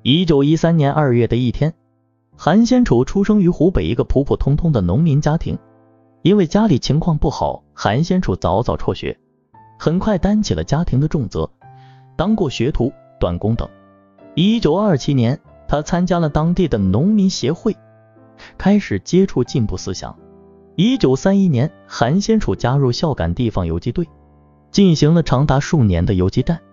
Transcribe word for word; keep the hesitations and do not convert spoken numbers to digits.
一九一三年二月的一天，韩先楚出生于湖北一个普普通通的农民家庭。因为家里情况不好，韩先楚早早辍学，很快担起了家庭的重责，当过学徒、短工等。一九二七年，他参加了当地的农民协会，开始接触进步思想。一九三一年，韩先楚加入孝感地方游击队，进行了长达数年的游击战。